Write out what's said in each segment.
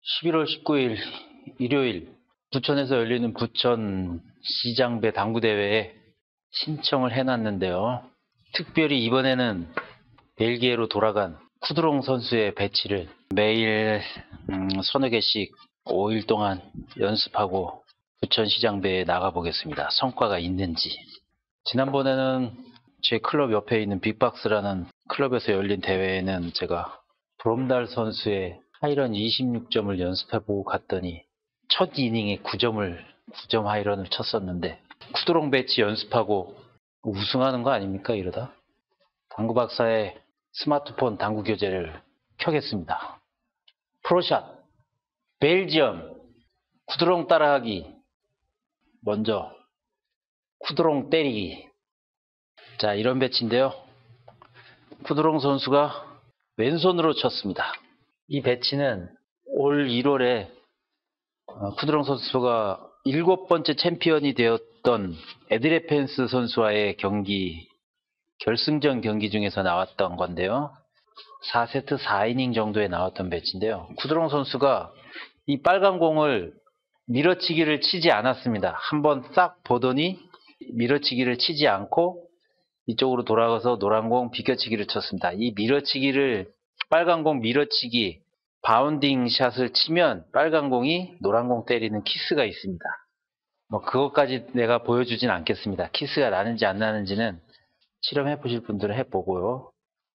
11월 19일 일요일 부천에서 열리는 부천 시장배 당구대회에 신청을 해놨는데요. 특별히 이번에는 벨기에로 돌아간 쿠드롱 선수의 배치를 매일 서너 개씩 5일 동안 연습하고 부천시장배에 나가보겠습니다. 성과가 있는지. 지난번에는 제 클럽 옆에 있는 빅박스라는 클럽에서 열린 대회에는 제가 브롬달 선수의 하이런 26점을 연습해보고 갔더니 첫 이닝에 9점 하이런을 쳤었는데, 쿠드롱 배치 연습하고 우승하는 거 아닙니까 이러다? 당구박사의 스마트폰 당구 교재를 켜겠습니다. 프로샷 벨지엄 쿠드롱 따라하기. 먼저 쿠드롱 때리기. 자, 이런 배치인데요. 쿠드롱 선수가 왼손으로 쳤습니다. 이 배치는 올 1월에 쿠드롱 선수가 7번째 챔피언이 되었던 에드레펜스 선수와의 결승전 경기 중에서 나왔던 건데요. 4세트 4이닝 정도에 나왔던 배치인데요. 쿠드롱 선수가 이 빨간 공을 밀어치기를 치지 않았습니다. 한번 싹 보더니 밀어치기를 치지 않고 이쪽으로 돌아가서 노란 공 비껴치기를 쳤습니다. 이 빨간 공 밀어치기 바운딩 샷을 치면 빨간 공이 노란 공 때리는 키스가 있습니다. 그것까지 내가 보여주진 않겠습니다. 키스가 나는지 안 나는지는 실험해 보실 분들은 해보고요.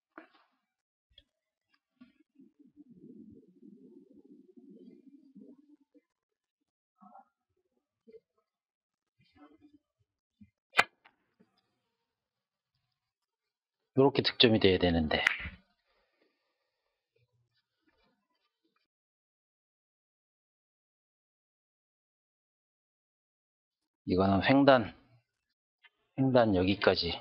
이렇게 득점이 돼야 되는데. 이거는 횡단 여기까지.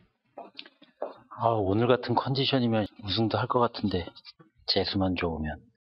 오늘 같은 컨디션이면 우승도 할 것 같은데, 재수만 좋으면.